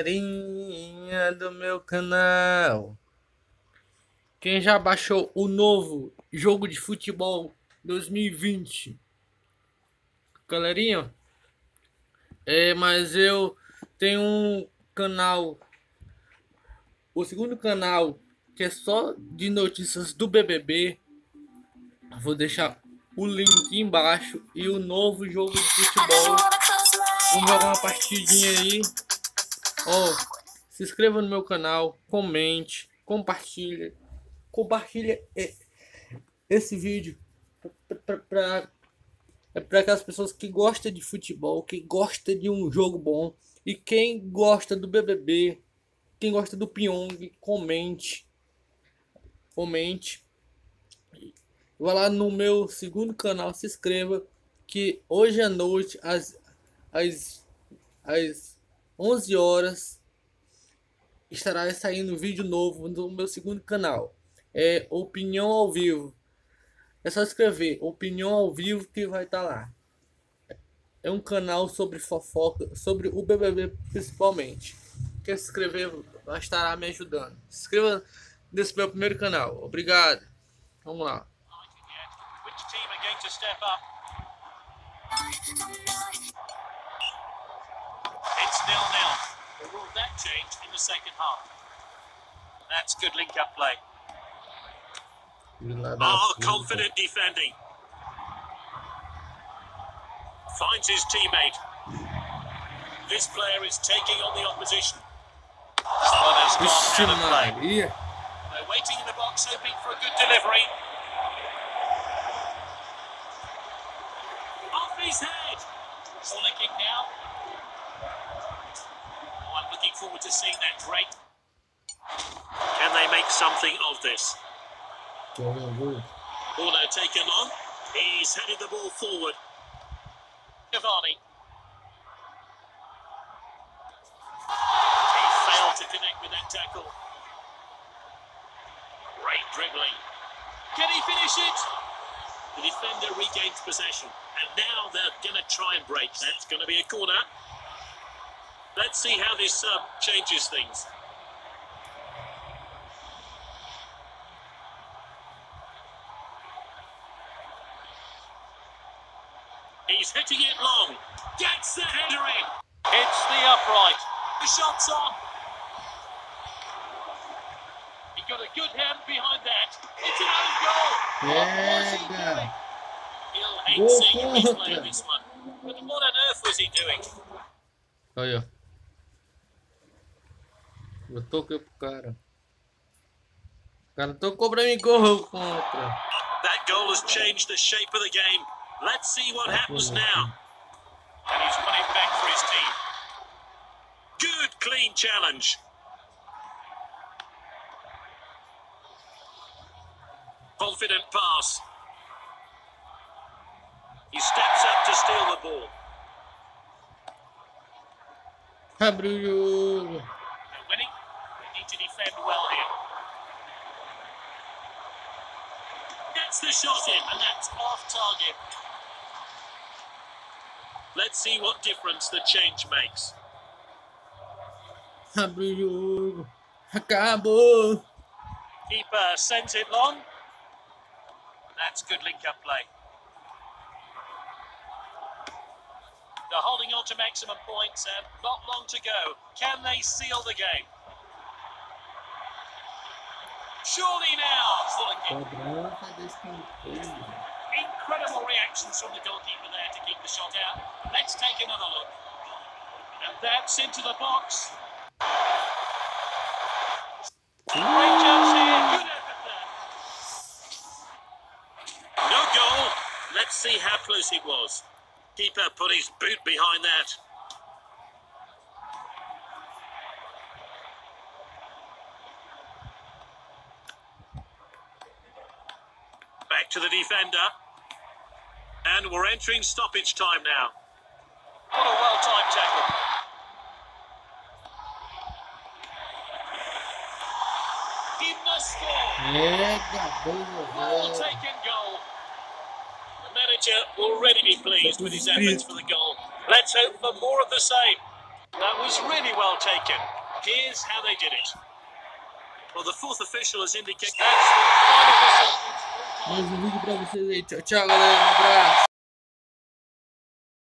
Galerinha do meu canal, quem já baixou o novo jogo de futebol 2020? Galerinha, mas eu tenho um canal, o segundo canal, que é só de notícias do BBB. Vou deixar o link embaixo e o novo jogo de futebol. Vamos jogar uma partidinha aí. Se inscreva no meu canal, comente, compartilhe esse vídeo para aquelas pessoas que gostam de futebol, que gostam de um jogo bom, e quem gosta do BBB, quem gosta do Pyong, comente. Vai lá no meu segundo canal, se inscreva, que hoje à noite às 11 horas estará saindo um vídeo novo no meu segundo canal. É Opinião ao Vivo. É só escrever Opinião ao Vivo que vai estar lá. É um canal sobre fofoca, sobre o BBB principalmente. Quem se inscrever estará me ajudando. Se inscreva nesse meu primeiro canal. Obrigado. Vamos lá. It's 0-0. Will that change in the second half? That's good link-up play. Confident defending. Finds his teammate. This player is taking on the opposition. That one has gone out of play. They're waiting in the box, hoping for a good delivery. Off his head. Corner kick now. I'm looking forward to seeing that break. Can they make something of this? Corner taken on. He's headed the ball forward. Cavani. He failed to connect with that tackle. Great dribbling. Can he finish it? The defender regains possession. And now they're going to try and break. That's going to be a corner. Let's see how this changes things. He's hitting it long. Gets the header in. It's the upright. The shot's on. He got a good hand behind that. It's an own goal. What was he doing? He'll hate seeing a replay of this one. But what on earth was he doing? Olha. Eu toquei pro cara. O cara tocou pra mim, correu contra. That goal has changed the shape of the game. Let's see what happens now. And he's won it back for his team. Good, clean challenge. Confident pass. He steps up to steal the ball. Abre o jogo. They're winning. They need to defend well here. Gets the shot in, and that's off target. Let's see what difference the change makes. Abre o jogo. Acabou. Keeper sends it long. That's good link-up play. They're holding on to maximum points and not long to go. Can they seal the game? Surely now. Incredible reactions from the goalkeeper there to keep the shot out. Let's take another look. And that's into the box. Great chance here. Good effort there. No goal. Let's see how close it was. Keeper put his boot behind that. Back to the defender. And we're entering stoppage time now. What a well-timed tackle. He must score. Well taken goal. The manager will already be pleased with his efforts for the goal. Let's hope for more of the same. That was really well taken. Here's how they did it. Well, the fourth official has indicated that's the final whistle. Mais um vídeo pra vocês aí. Tchau, tchau, galera. Um abraço.